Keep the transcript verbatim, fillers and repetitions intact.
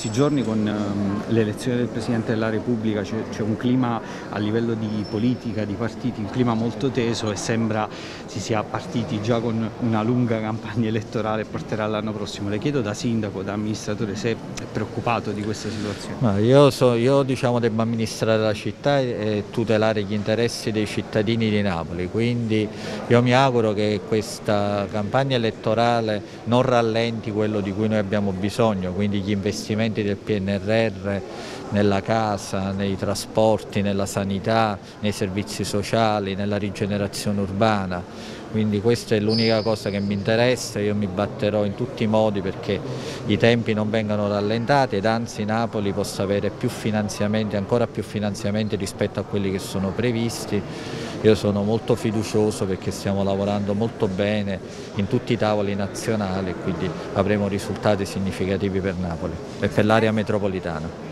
questi giorni con um, l'elezione del Presidente della Repubblica c'è un clima a livello di politica, di partiti, un clima molto teso e sembra si sia partiti già con una lunga campagna elettorale che porterà l'anno prossimo. Le chiedo da sindaco, da amministratore, se è preoccupato di questa situazione. Ma io, so, io diciamo devo amministrare la città e tutelare gli interessi dei cittadini di Napoli, quindi io mi auguro che questa campagna elettorale non rallenti quello di cui noi abbiamo bisogno, quindi gli investimenti del P N R R nella casa, nei trasporti, nella sanità, nei servizi sociali, nella rigenerazione urbana. Quindi questa è l'unica cosa che mi interessa, io mi batterò in tutti i modi perché i tempi non vengano rallentati ed anzi Napoli possa avere più finanziamenti, ancora più finanziamenti rispetto a quelli che sono previsti. Io sono molto fiducioso perché stiamo lavorando molto bene in tutti i tavoli nazionali e quindi avremo risultati significativi per Napoli e per l'area metropolitana.